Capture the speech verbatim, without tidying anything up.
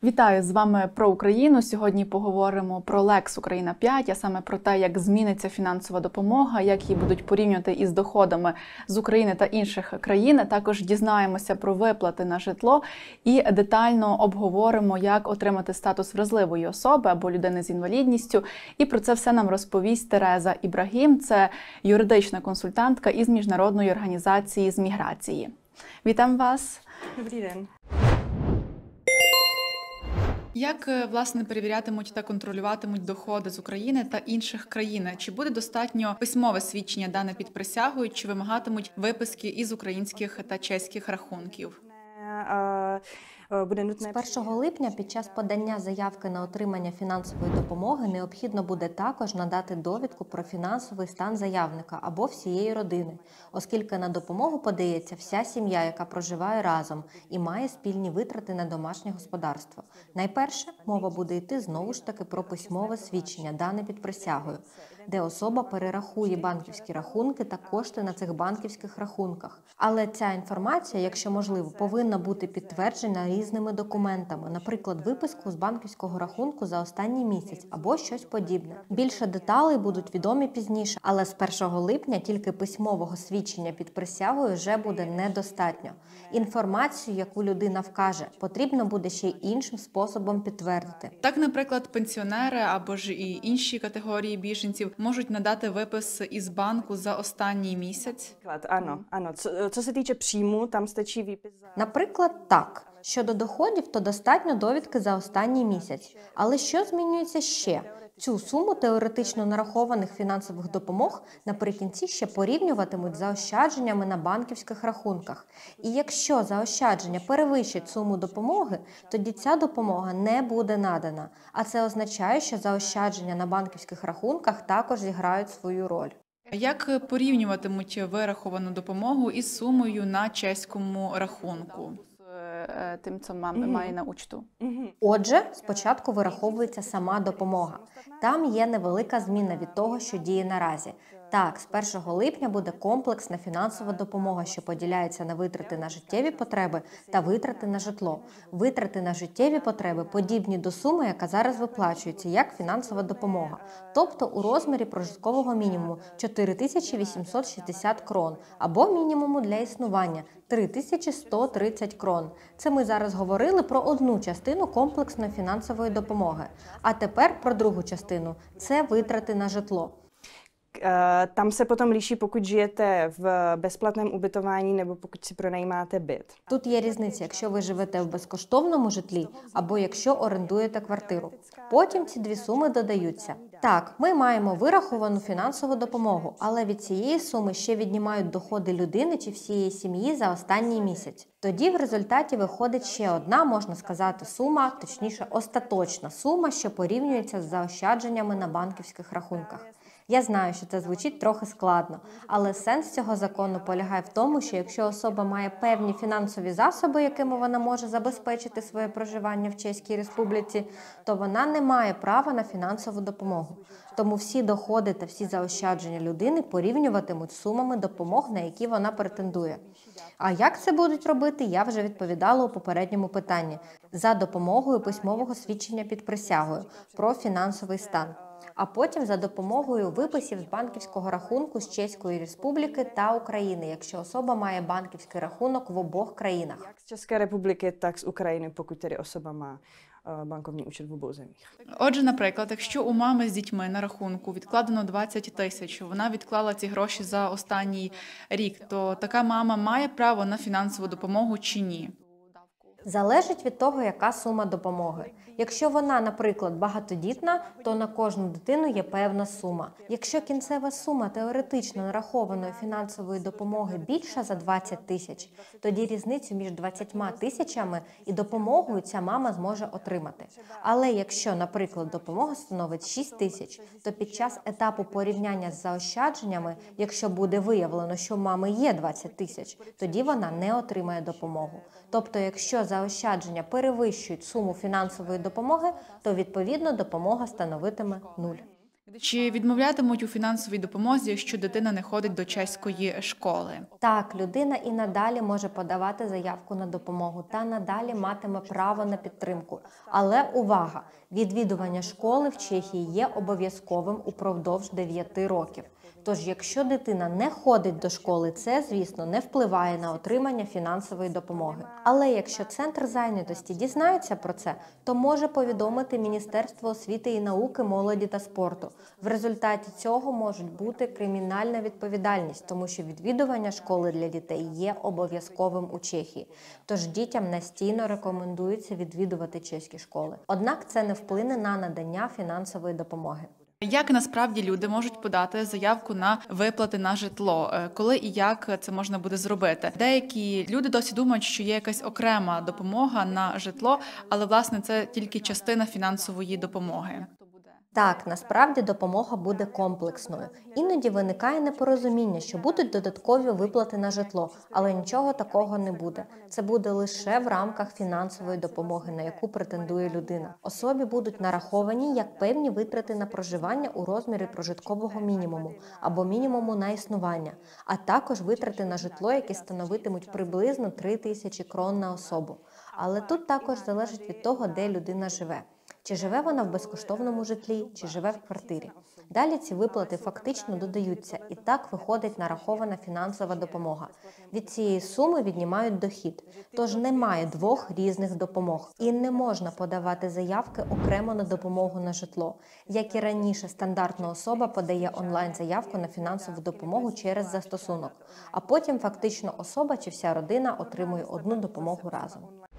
Вітаю, з вами про Україну. Сьогодні поговоримо про Лекс Україна п'ять, а саме про те, як зміниться фінансова допомога, як її будуть порівнювати із доходами з України та інших країн. Також дізнаємося про виплати на житло і детально обговоримо, як отримати статус вразливої особи або людини з інвалідністю. І про це все нам розповість Тереза Ібрагім. Це юридична консультантка із Міжнародної організації з міграції. Вітам вас! Добрий день! Як, власне, перевірятимуть та контролюватимуть доходи з України та інших країн? Чи буде достатньо письмове свідчення, дане під присягою, чи вимагатимуть виписки із українських та чеських рахунків? З першого липня під час подання заявки на отримання фінансової допомоги необхідно буде також надати довідку про фінансовий стан заявника або всієї родини, оскільки на допомогу подається вся сім'я, яка проживає разом і має спільні витрати на домашнє господарство. Найперше, мова буде йти знову ж таки про письмове свідчення, дане під присягою, де особа перерахує банківські рахунки та кошти на цих банківських рахунках. Але ця інформація, якщо можливо, повинна бути підтверджена різними документами, наприклад, виписку з банківського рахунку за останній місяць або щось подібне. Більше деталей будуть відомі пізніше, але з першого липня тільки письмового свідчення під присягою вже буде недостатньо. Інформацію, яку людина вкаже, потрібно буде ще й іншим способом підтвердити. Так, наприклад, пенсіонери або ж і інші категорії біженців можуть надати випис із банку за останній місяць? Ano, ano. Co, co se týče příjmu, tam stačí výpis. Наприклад, так. Щодо доходів, то достатньо довідки за останній місяць. Але що змінюється ще? Цю суму теоретично нарахованих фінансових допомог наприкінці ще порівнюватимуть з заощадженнями на банківських рахунках. І якщо заощадження перевищить суму допомоги, тоді ця допомога не буде надана. А це означає, що заощадження на банківських рахунках також зіграють свою роль. Як порівнюватимуть вираховану допомогу із сумою на чеському рахунку? Тим, що має на учту. Отже, спочатку вираховується сама допомога. Там є невелика зміна від того, що діє наразі. Так, з першого липня буде комплексна фінансова допомога, що поділяється на витрати на життєві потреби та витрати на житло. Витрати на життєві потреби подібні до суми, яка зараз виплачується як фінансова допомога. Тобто у розмірі прожиткового мінімуму чотири тисячі вісімсот шістдесят крон або мінімуму для існування три тисячі сто тридцять крон. Це ми зараз говорили про одну частину комплексної фінансової допомоги. А тепер про другу частину – це витрати на житло. Tam se potom liší, pokud žijete v bezplatném ubytování nebo pokud si pronajímáte byt. Тут є різниця, якщо ви живете в безкоштовному житлі або якщо орендуєте квартиру. Потім ці дві суми додаються. Так, ми маємо вираховану фінансову допомогу, але від цієї суми ще віднімають доходи людини чи всієї сім'ї за останній місяць. Тоді в результаті виходить ще одна, можна сказати, сума, точніше остаточна сума, що порівнюється з заощадженнями на банківських рахунках. Я знаю, що це звучить трохи складно, але сенс цього закону полягає в тому, що якщо особа має певні фінансові засоби, якими вона може забезпечити своє проживання в Чеській Республіці, то вона не має права на фінансову допомогу. Тому всі доходи та всі заощадження людини порівнюватимуть з сумами допомог, на які вона претендує. А як це будуть робити, я вже відповідала у попередньому питанні за допомогою письмового свідчення під присягою про фінансовий стан. А потім за допомогою виписів з банківського рахунку з Чеської Республіки та України, якщо особа має банківський рахунок в обох країнах. Jak z České republiky, tak z Ukrajiny, pokud tedy osoba má банковний účet в обох zemích. Отже, наприклад, якщо у мами з дітьми на рахунку відкладено двадцять тисяч, вона відклала ці гроші за останній рік, то така мама має право на фінансову допомогу чи ні? Залежить від того, яка сума допомоги. Якщо вона, наприклад, багатодітна, то на кожну дитину є певна сума. Якщо кінцева сума теоретично нарахованої фінансової допомоги більша за двадцять тисяч, тоді різницю між двадцятьма тисячами і допомогою ця мама зможе отримати. Але якщо, наприклад, допомога становить шість тисяч, то під час етапу порівняння з заощадженнями, якщо буде виявлено, що в мами є двадцять тисяч, тоді вона не отримає допомогу. Тобто, якщо заощадження перевищують суму фінансової допомоги, то відповідно допомога становитиме нуль. Чи відмовлятимуть у фінансовій допомозі, якщо дитина не ходить до чеської школи? Так, людина і надалі може подавати заявку на допомогу та надалі матиме право на підтримку. Але увага! Відвідування школи в Чехії є обов'язковим упродовж дев'яти років. Тож, якщо дитина не ходить до школи, це, звісно, не впливає на отримання фінансової допомоги. Але якщо Центр зайнятості дізнається про це, то може повідомити Міністерство освіти і науки, молоді та спорту. В результаті цього може бути кримінальна відповідальність, тому що відвідування школи для дітей є обов'язковим у Чехії. Тож дітям настійно рекомендується відвідувати чеські школи. Однак це не вплине на надання фінансової допомоги. Як насправді люди можуть подати заявку на виплати на житло? Е, Коли і як це можна буде зробити? Деякі люди досі думають, що є якась окрема допомога на житло, але, власне, це тільки частина фінансової допомоги. Так, насправді допомога буде комплексною. Іноді виникає непорозуміння, що будуть додаткові виплати на житло, але нічого такого не буде. Це буде лише в рамках фінансової допомоги, на яку претендує людина. Особі будуть нараховані як певні витрати на проживання у розмірі прожиткового мінімуму або мінімуму на існування, а також витрати на житло, які становитимуть приблизно три тисячі крон на особу. Але тут також залежить від того, де людина живе. Чи живе вона в безкоштовному житлі, чи живе в квартирі. Далі ці виплати фактично додаються, і так виходить нарахована фінансова допомога. Від цієї суми віднімають дохід, тож немає двох різних допомог. І не можна подавати заявки окремо на допомогу на житло. Як і раніше, стандартна особа подає онлайн-заявку на фінансову допомогу через застосунок, а потім фактично особа чи вся родина отримує одну допомогу разом.